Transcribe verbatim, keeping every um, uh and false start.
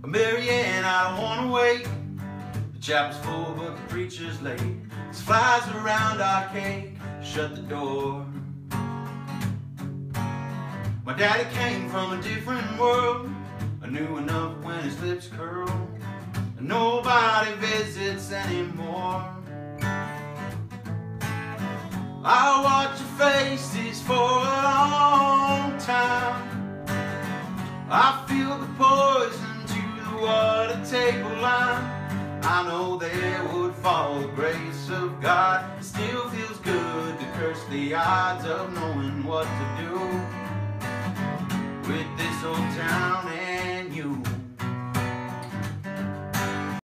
Mary Ann, I don't wanna wait. The chapel's full, but the preacher's late. There's flies around our cake. Shut the door. My daddy came from a different world. I knew enough when his lips curled. And nobody visits anymore. I'll watch your faces for a long time. I feel the poison to the water table line. I know there would fall the grace of God. It still feels good to curse the odds of knowing what to do with this old town and you.